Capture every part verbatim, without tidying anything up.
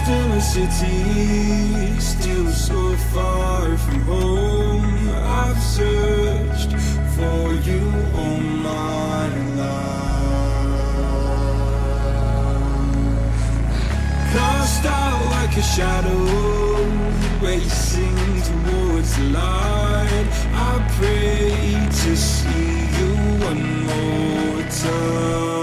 in a city, still so far from home. I've searched for you all my life. Cast out like a shadow, racing towards the light. I pray to see you one more time.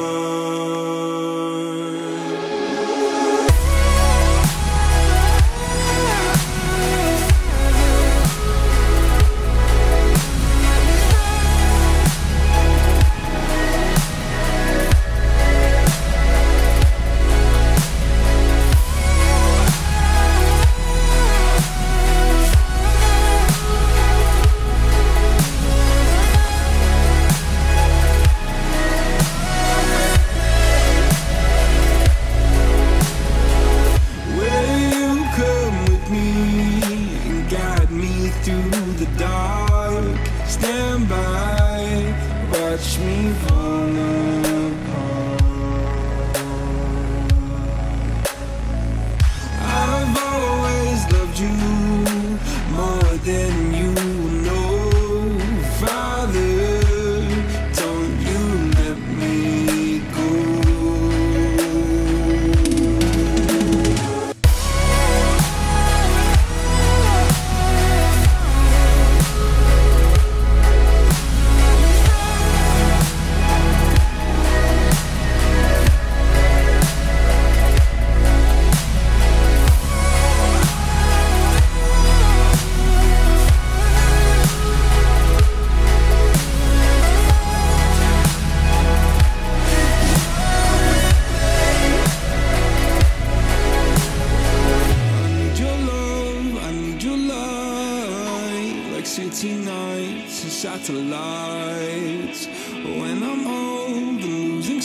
Satellites, when I'm old and losing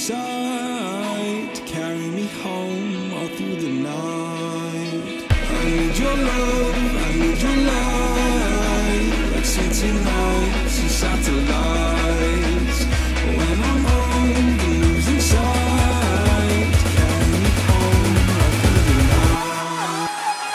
sight, carry me home all through the night. I need your love, I need your light, like city nights and satellites. When I'm old and losing sight, carry me home all through the night.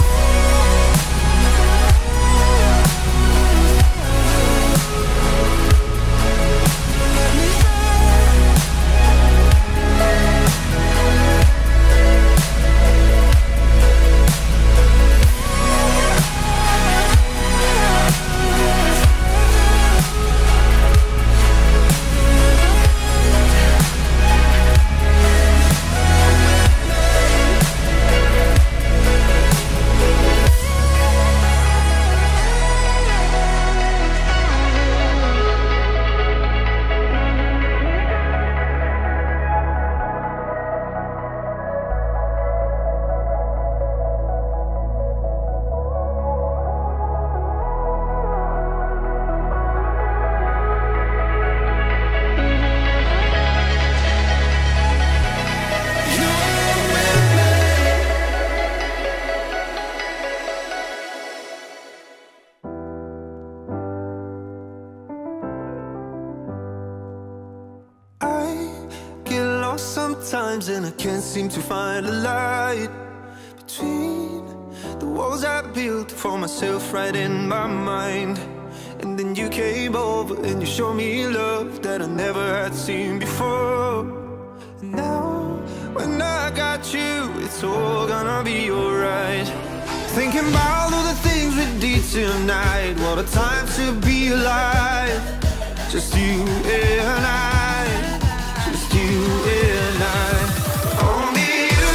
Sometimes and I can't seem to find a light between the walls I built for myself right in my mind. And then you came over and you showed me love that I never had seen before. And now when I got you, it's all gonna be alright. Thinking about all the things we did tonight, what a time to be alive. Just you and I, just you and I. Only you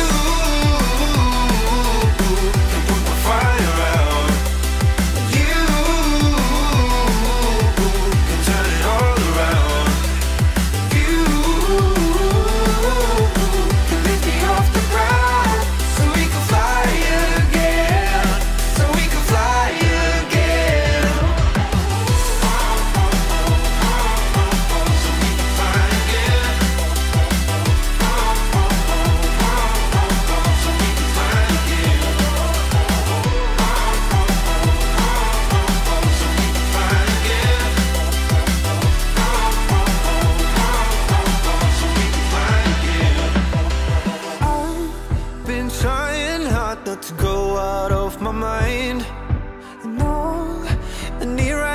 can put the fire out. You can turn it all around. You can lift me off the ground, so we can fly again, so we can fly again, so we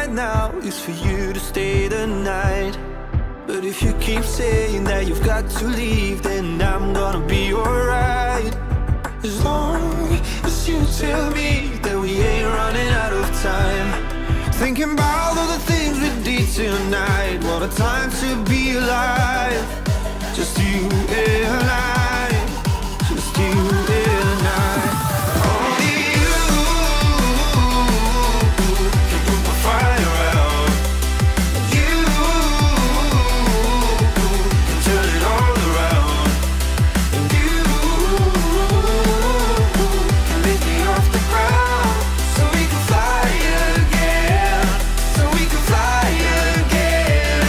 right now is for you to stay the night. But if you keep saying that you've got to leave, then I'm gonna be alright. As long as you tell me that we ain't running out of time. Thinking about all the things we did tonight. What a time to be alive. Just you and I. Just you and I. Only you can put my fire out. You can turn it all around. And you can lift me off the ground. So we can fly again. So we can fly again.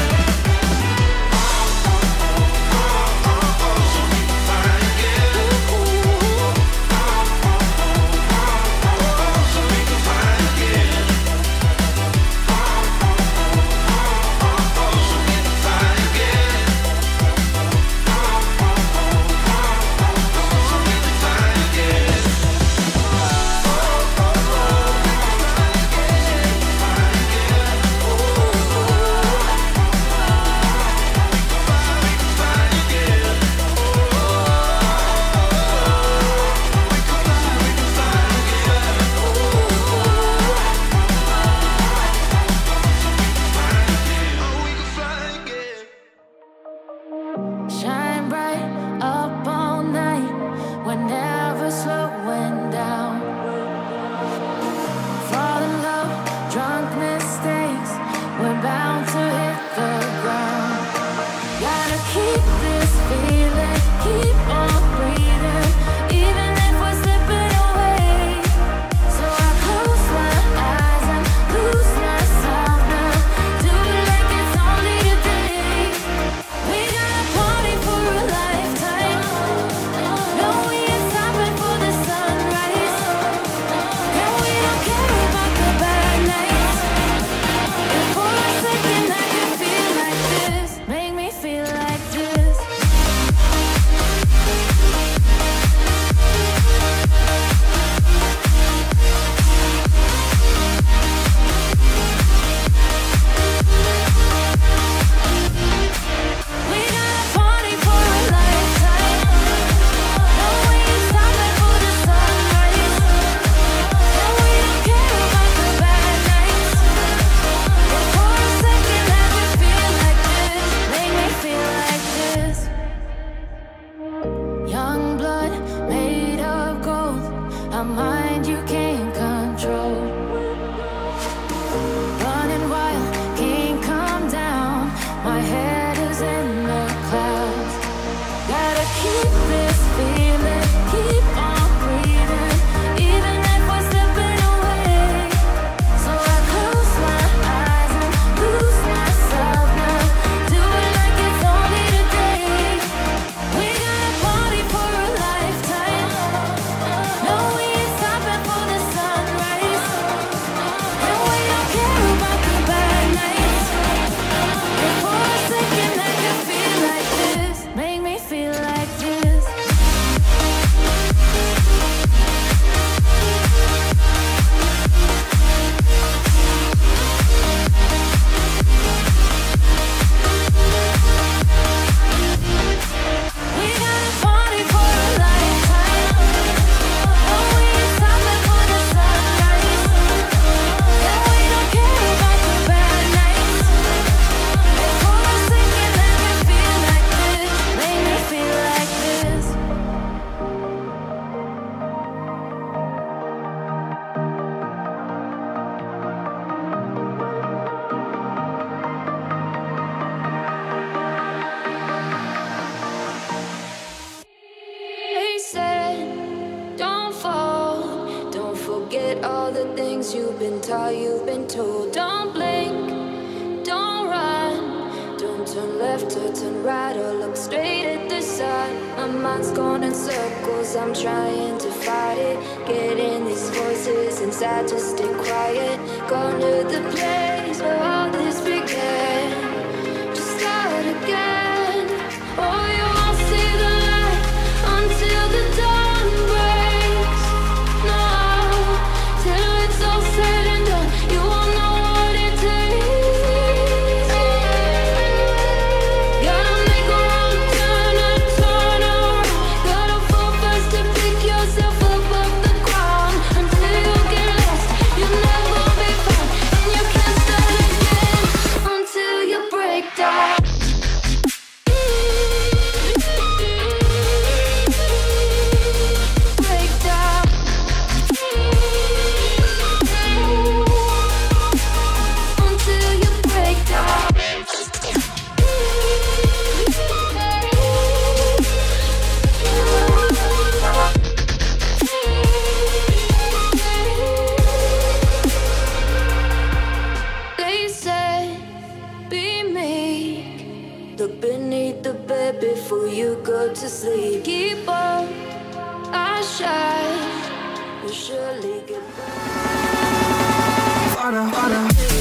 So we can fly again. So we can fly again. So we can fly again. So we can fly again. Shine bright up all night, we're never slowing down. Fall in love, drunk mistakes, we're bound to hit the ground. Gotta keep this feeling, keep on breathing, even if we're slipping away. So I close my eyes and lose myself now. Do it like it's only today. We got a party for a lifetime. No, we ain't stopping for the sunrise. And we don't care about the bad nights. And for a second I can feel like this. Make me feel like this. We got a party for a lifetime. No, we ain't stopping for the sunrise. And we don't care about the bad nights. And for a second I can feel like this. Make me feel like this. Young blood made of gold, a mind you can't control. Running wild, can't come down. My head is in the clouds. Gotta keep this feeling, keep on breathing, even if we're slipping away. So I close my eyes and lose myself now. Do it like it's only today. We got a party for a lifetime. No, we ain't stopping for the sunrise. And we don't care about the bad nights. And for a second I can feel like this. Make me feel like this. We got a party for a lifetime. No, we ain't stopping for the sunrise. And we don't care about the bad nights. And for a second I can feel like this. Make me feel like this. They said, don't fall. Don't forget all the things you've been taught, you've been told. Don't blink, don't run. Don't turn left or turn right or look straight at the sun. My mind's going in circles, I'm trying to fight it. Getting these voices inside to stay quiet. Gone to the place where all this began. Just start again. Oh, you won't see the light until the dawn breaks. No, till it's all said and done, you won't know what it takes. good to sleep. Keep on, I shine. We'll surely get back. Harder, harder.